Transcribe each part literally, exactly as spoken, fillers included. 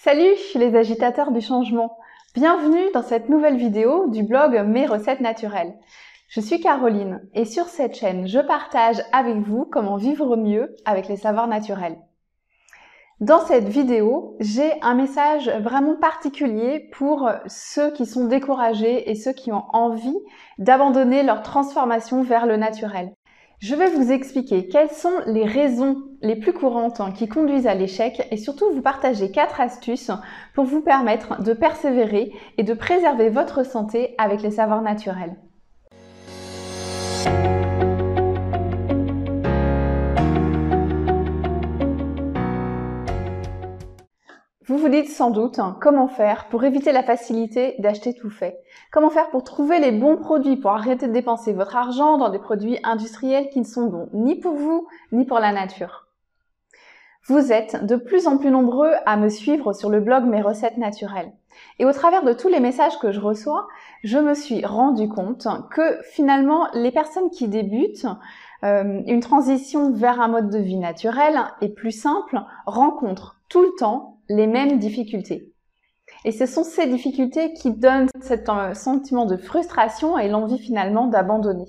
Salut les agitateurs du changement! Bienvenue dans cette nouvelle vidéo du blog Mes recettes naturelles. Je suis Caroline et sur cette chaîne, je partage avec vous comment vivre mieux avec les savoirs naturels. Dans cette vidéo, j'ai un message vraiment particulier pour ceux qui sont découragés et ceux qui ont envie d'abandonner leur transformation vers le naturel. Je vais vous expliquer quelles sont les raisons les plus courantes qui conduisent à l'échec et surtout vous partager quatre astuces pour vous permettre de persévérer et de préserver votre santé avec les savoirs naturels. Vous vous dites sans doute hein, comment faire pour éviter la facilité d'acheter tout fait. Comment faire pour trouver les bons produits, pour arrêter de dépenser votre argent dans des produits industriels qui ne sont bons ni pour vous, ni pour la nature. Vous êtes de plus en plus nombreux à me suivre sur le blog Mes recettes naturelles. Et au travers de tous les messages que je reçois, je me suis rendu compte que finalement, les personnes qui débutent euh, une transition vers un mode de vie naturel et plus simple rencontrent tout le temps les mêmes difficultés. Et ce sont ces difficultés qui donnent cet euh, sentiment de frustration et l'envie finalement d'abandonner.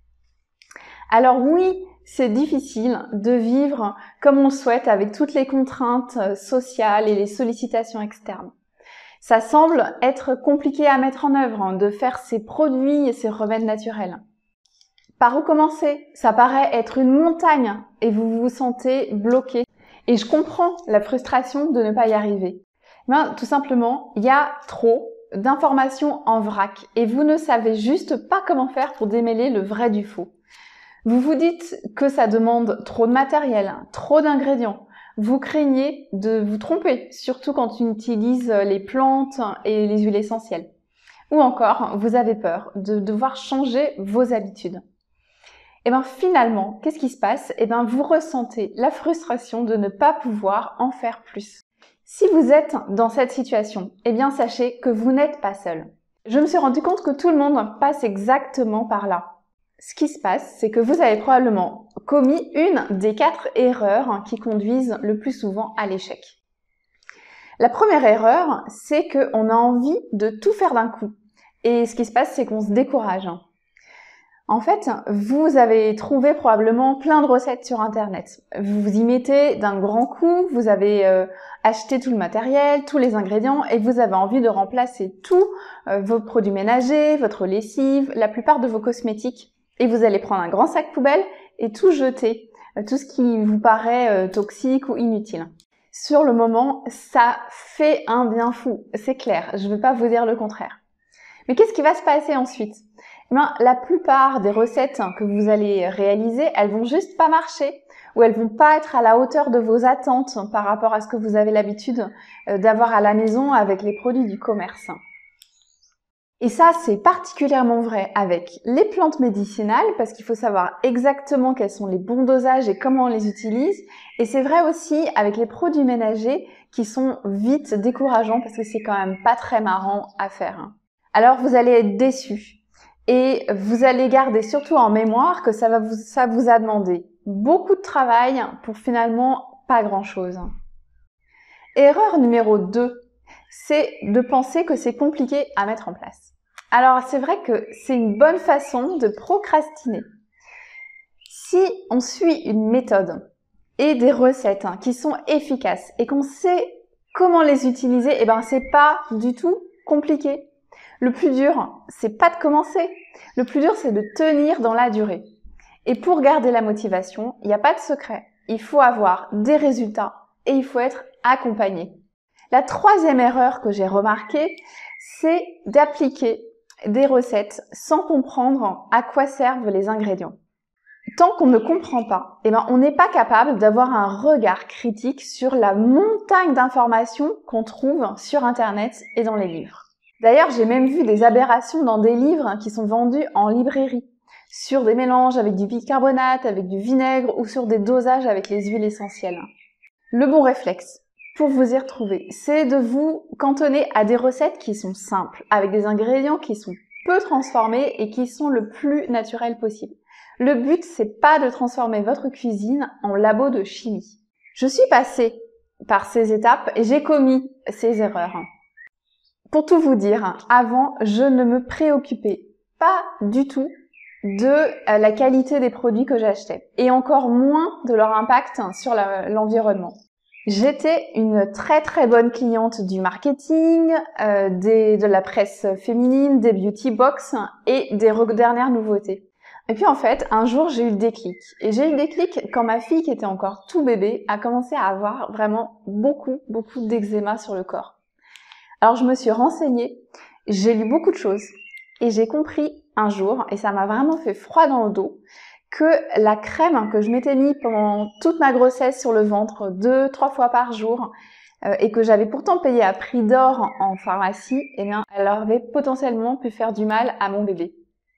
Alors oui, c'est difficile de vivre comme on le souhaite avec toutes les contraintes sociales et les sollicitations externes. Ça semble être compliqué à mettre en œuvre, hein, de faire ces produits et ces remèdes naturels. Par où commencer? Ça paraît être une montagne et vous vous sentez bloqué. Et je comprends la frustration de ne pas y arriver. Ben, tout simplement, il y a trop d'informations en vrac et vous ne savez juste pas comment faire pour démêler le vrai du faux. Vous vous dites que ça demande trop de matériel, trop d'ingrédients. Vous craignez de vous tromper, surtout quand on utilise les plantes et les huiles essentielles. Ou encore, vous avez peur de devoir changer vos habitudes. Et bien finalement, qu'est-ce qui se passe? Et bien vous ressentez la frustration de ne pas pouvoir en faire plus. Si vous êtes dans cette situation, eh bien sachez que vous n'êtes pas seul. Je me suis rendu compte que tout le monde passe exactement par là. Ce qui se passe, c'est que vous avez probablement commis une des quatre erreurs qui conduisent le plus souvent à l'échec. La première erreur, c'est qu'on a envie de tout faire d'un coup. Et ce qui se passe, c'est qu'on se décourage. En fait, vous avez trouvé probablement plein de recettes sur Internet. Vous vous y mettez d'un grand coup, vous avez euh, acheté tout le matériel, tous les ingrédients et vous avez envie de remplacer tous euh, vos produits ménagers, votre lessive, la plupart de vos cosmétiques. Et vous allez prendre un grand sac poubelle et tout jeter, euh, tout ce qui vous paraît euh, toxique ou inutile. Sur le moment, ça fait un bien fou, c'est clair, je ne vais pas vous dire le contraire. Mais qu'est-ce qui va se passer ensuite? Eh bien, la plupart des recettes que vous allez réaliser, elles vont juste pas marcher ou elles vont pas être à la hauteur de vos attentes par rapport à ce que vous avez l'habitude d'avoir à la maison avec les produits du commerce. Et ça, c'est particulièrement vrai avec les plantes médicinales parce qu'il faut savoir exactement quels sont les bons dosages et comment on les utilise. Et c'est vrai aussi avec les produits ménagers qui sont vite décourageants parce que c'est quand même pas très marrant à faire. Alors, vous allez être déçus. Et vous allez garder surtout en mémoire que ça, va vous, ça vous a demandé beaucoup de travail pour finalement pas grand-chose. Erreur numéro deux, c'est de penser que c'est compliqué à mettre en place. Alors c'est vrai que c'est une bonne façon de procrastiner. Si on suit une méthode et des recettes hein, qui sont efficaces et qu'on sait comment les utiliser, eh ben c'est pas du tout compliqué. Le plus dur, c'est pas de commencer. Le plus dur, c'est de tenir dans la durée. Et pour garder la motivation, il n'y a pas de secret. Il faut avoir des résultats et il faut être accompagné. La troisième erreur que j'ai remarquée, c'est d'appliquer des recettes sans comprendre à quoi servent les ingrédients. Tant qu'on ne comprend pas, eh ben, on n'est pas capable d'avoir un regard critique sur la montagne d'informations qu'on trouve sur Internet et dans les livres. D'ailleurs, j'ai même vu des aberrations dans des livres qui sont vendus en librairie, sur des mélanges avec du bicarbonate, avec du vinaigre ou sur des dosages avec les huiles essentielles. Le bon réflexe pour vous y retrouver, c'est de vous cantonner à des recettes qui sont simples, avec des ingrédients qui sont peu transformés et qui sont le plus naturels possible. Le but, c'est pas de transformer votre cuisine en labo de chimie. Je suis passée par ces étapes et j'ai commis ces erreurs. Pour tout vous dire, avant, je ne me préoccupais pas du tout de la qualité des produits que j'achetais et encore moins de leur impact sur l'environnement. J'étais une très très bonne cliente du marketing, euh, des, de la presse féminine, des beauty box et des dernières nouveautés. Et puis en fait, un jour, j'ai eu le déclic. Et j'ai eu le déclic quand ma fille, qui était encore tout bébé, a commencé à avoir vraiment beaucoup, beaucoup d'eczéma sur le corps. Alors je me suis renseignée, j'ai lu beaucoup de choses et j'ai compris un jour, et ça m'a vraiment fait froid dans le dos, que la crème que je m'étais mis pendant toute ma grossesse sur le ventre, deux, trois fois par jour, euh, et que j'avais pourtant payé à prix d'or en, en pharmacie, eh bien, elle avait potentiellement pu faire du mal à mon bébé.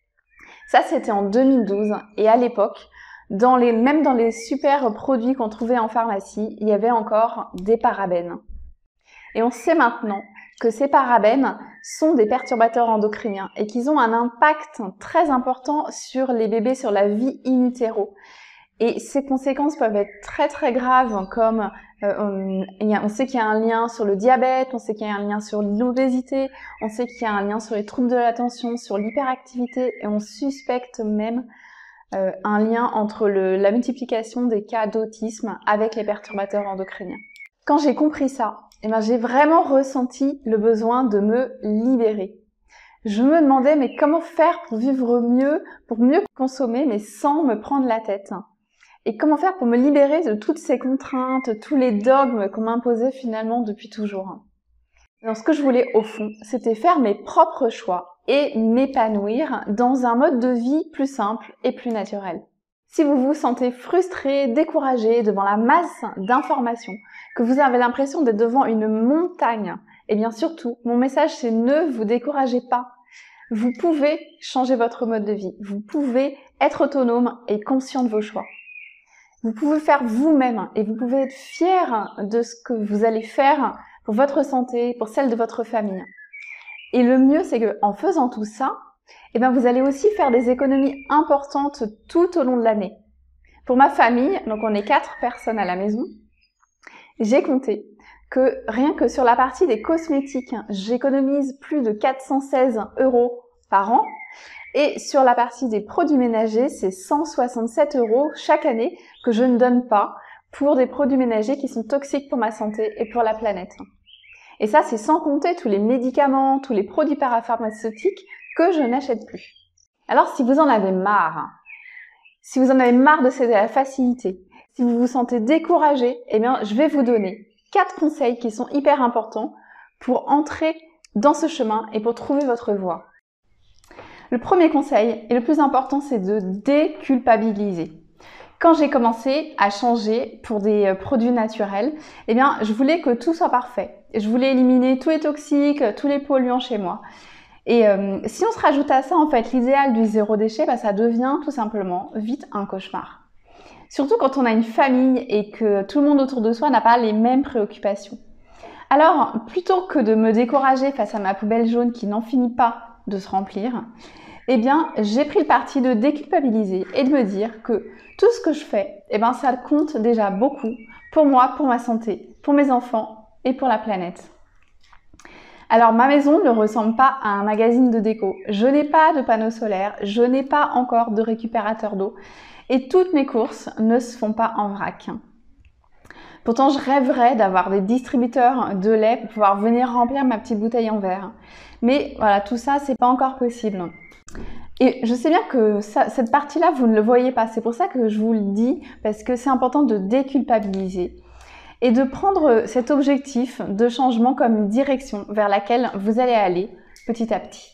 Ça, c'était en deux mille douze, et à l'époque, dans les, même dans les super produits qu'on trouvait en pharmacie, il y avait encore des parabènes. Et on sait maintenant que ces parabènes sont des perturbateurs endocriniens et qu'ils ont un impact très important sur les bébés, sur la vie in utero. Et ces conséquences peuvent être très très graves, comme euh, on, on sait qu'il y a un lien sur le diabète, on sait qu'il y a un lien sur l'obésité, on sait qu'il y a un lien sur les troubles de l'attention, sur l'hyperactivité, et on suspecte même euh, un lien entre le, la multiplication des cas d'autisme avec les perturbateurs endocriniens. Quand j'ai compris ça, eh ben, j'ai vraiment ressenti le besoin de me libérer. Je me demandais mais comment faire pour vivre mieux, pour mieux consommer mais sans me prendre la tête. Et comment faire pour me libérer de toutes ces contraintes, tous les dogmes qu'on m'imposait finalement depuis toujours. Alors ce que je voulais au fond, c'était faire mes propres choix et m'épanouir dans un mode de vie plus simple et plus naturel. Si vous vous sentez frustré, découragé devant la masse d'informations, que vous avez l'impression d'être devant une montagne, et bien surtout, mon message c'est ne vous découragez pas. Vous pouvez changer votre mode de vie. Vous pouvez être autonome et conscient de vos choix. Vous pouvez faire vous-même et vous pouvez être fier de ce que vous allez faire pour votre santé, pour celle de votre famille. Et le mieux, c'est que en faisant tout ça, eh bien, vous allez aussi faire des économies importantes tout au long de l'année. Pour ma famille, donc on est quatre personnes à la maison, j'ai compté que rien que sur la partie des cosmétiques, j'économise plus de quatre cent seize euros par an. Et sur la partie des produits ménagers, c'est cent soixante-sept euros chaque année que je ne donne pas pour des produits ménagers qui sont toxiques pour ma santé et pour la planète. Et ça, c'est sans compter tous les médicaments, tous les produits parapharmaceutiques que je n'achète plus. Alors, si vous en avez marre, si vous en avez marre de céder à la facilité, si vous vous sentez découragé, eh bien, je vais vous donner quatre conseils qui sont hyper importants pour entrer dans ce chemin et pour trouver votre voie. Le premier conseil, et le plus important, c'est de déculpabiliser. Quand j'ai commencé à changer pour des produits naturels, eh bien, je voulais que tout soit parfait. Je voulais éliminer tous les toxiques, tous les polluants chez moi. Et euh, si on se rajoute à ça, en fait, l'idéal du zéro déchet, bah, ça devient tout simplement vite un cauchemar. Surtout quand on a une famille et que tout le monde autour de soi n'a pas les mêmes préoccupations. Alors, plutôt que de me décourager face à ma poubelle jaune qui n'en finit pas de se remplir, eh bien, j'ai pris le parti de déculpabiliser et de me dire que tout ce que je fais, eh ben, ça compte déjà beaucoup pour moi, pour ma santé, pour mes enfants et pour la planète. Alors, ma maison ne ressemble pas à un magazine de déco. Je n'ai pas de panneau solaire, je n'ai pas encore de récupérateur d'eau et toutes mes courses ne se font pas en vrac. Pourtant, je rêverais d'avoir des distributeurs de lait pour pouvoir venir remplir ma petite bouteille en verre. Mais voilà, tout ça, c'est pas encore possible. Et je sais bien que ça, cette partie-là, vous ne le voyez pas. C'est pour ça que je vous le dis, parce que c'est important de déculpabiliser et de prendre cet objectif de changement comme une direction vers laquelle vous allez aller petit à petit.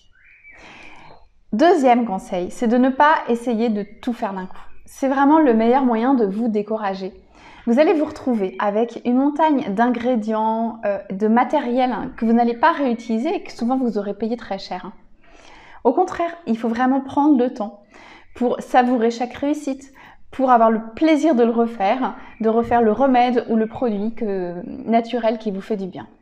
Deuxième conseil, c'est de ne pas essayer de tout faire d'un coup. C'est vraiment le meilleur moyen de vous décourager. Vous allez vous retrouver avec une montagne d'ingrédients, euh, de matériel que vous n'allez pas réutiliser et que souvent vous aurez payé très cher. Au contraire, il faut vraiment prendre le temps pour savourer chaque réussite, pour avoir le plaisir de le refaire, de refaire le remède ou le produit que, naturel qui vous fait du bien.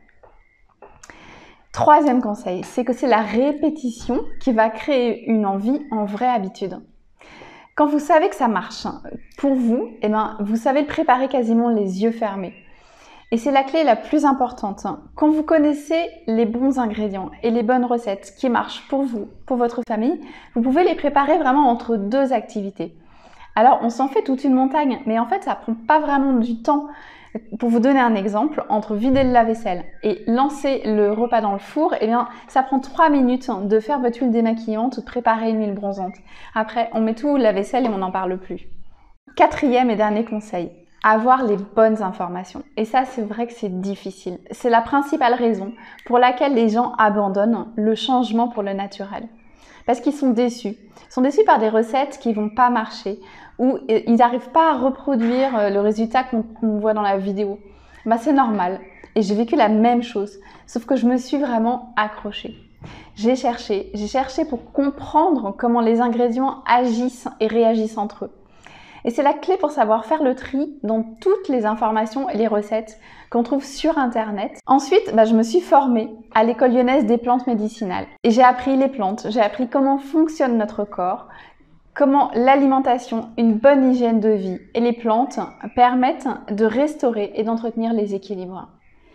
Troisième conseil, c'est que c'est la répétition qui va créer une envie en vraie habitude. Quand vous savez que ça marche pour vous, eh ben, vous savez le préparer quasiment les yeux fermés. Et c'est la clé la plus importante. Quand vous connaissez les bons ingrédients et les bonnes recettes qui marchent pour vous, pour votre famille, vous pouvez les préparer vraiment entre deux activités. Alors, on s'en fait toute une montagne, mais en fait, ça prend pas vraiment du temps. Pour vous donner un exemple, entre vider le lave-vaisselle et lancer le repas dans le four, eh bien, ça prend trois minutes de faire votre huile démaquillante ou de préparer une huile bronzante. Après, on met tout au lave-vaisselle et on n'en parle plus. Quatrième et dernier conseil, avoir les bonnes informations. Et ça, c'est vrai que c'est difficile. C'est la principale raison pour laquelle les gens abandonnent le changement pour le naturel. Parce qu'ils sont déçus. Ils sont déçus par des recettes qui vont pas marcher ou ils n'arrivent pas à reproduire le résultat qu'on qu'on voit dans la vidéo. Bah, c'est normal. Et j'ai vécu la même chose. Sauf que je me suis vraiment accrochée. J'ai cherché. J'ai cherché pour comprendre comment les ingrédients agissent et réagissent entre eux. Et c'est la clé pour savoir faire le tri dans toutes les informations et les recettes qu'on trouve sur Internet. Ensuite, bah, je me suis formée à l'école lyonnaise des plantes médicinales. Et j'ai appris les plantes, j'ai appris comment fonctionne notre corps, comment l'alimentation, une bonne hygiène de vie et les plantes permettent de restaurer et d'entretenir les équilibres.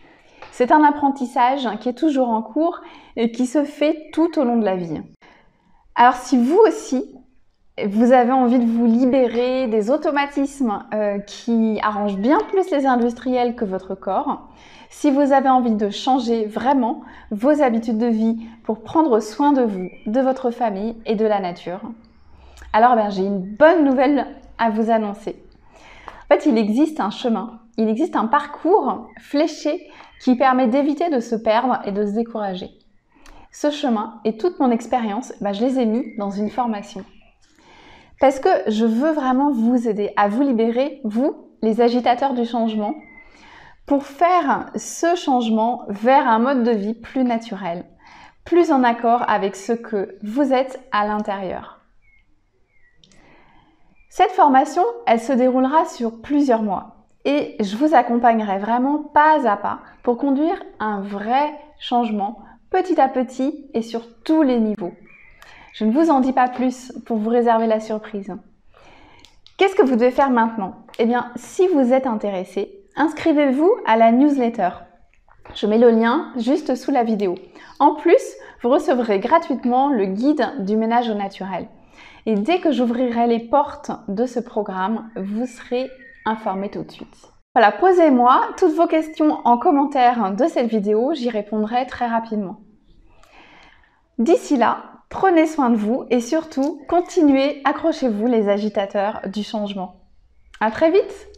C'est un apprentissage qui est toujours en cours et qui se fait tout au long de la vie. Alors si vous aussi, vous avez envie de vous libérer des automatismes euh, qui arrangent bien plus les industriels que votre corps, si vous avez envie de changer vraiment vos habitudes de vie pour prendre soin de vous, de votre famille et de la nature, alors ben, j'ai une bonne nouvelle à vous annoncer. En fait, il existe un chemin, il existe un parcours fléché qui permet d'éviter de se perdre et de se décourager. Ce chemin et toute mon expérience, ben, je les ai mis dans une formation. Parce que je veux vraiment vous aider à vous libérer, vous, les agitateurs du changement, pour faire ce changement vers un mode de vie plus naturel, plus en accord avec ce que vous êtes à l'intérieur. Cette formation, elle se déroulera sur plusieurs mois et je vous accompagnerai vraiment pas à pas pour conduire un vrai changement petit à petit et sur tous les niveaux. Je ne vous en dis pas plus pour vous réserver la surprise. Qu'est-ce que vous devez faire maintenant? Eh bien, si vous êtes intéressé, inscrivez-vous à la newsletter. Je mets le lien juste sous la vidéo. En plus, vous recevrez gratuitement le guide du ménage au naturel. Et dès que j'ouvrirai les portes de ce programme, vous serez informé tout de suite. Voilà, posez-moi toutes vos questions en commentaire de cette vidéo, j'y répondrai très rapidement. D'ici là, prenez soin de vous et surtout, continuez, accrochez-vous les agitateurs du changement. À très vite!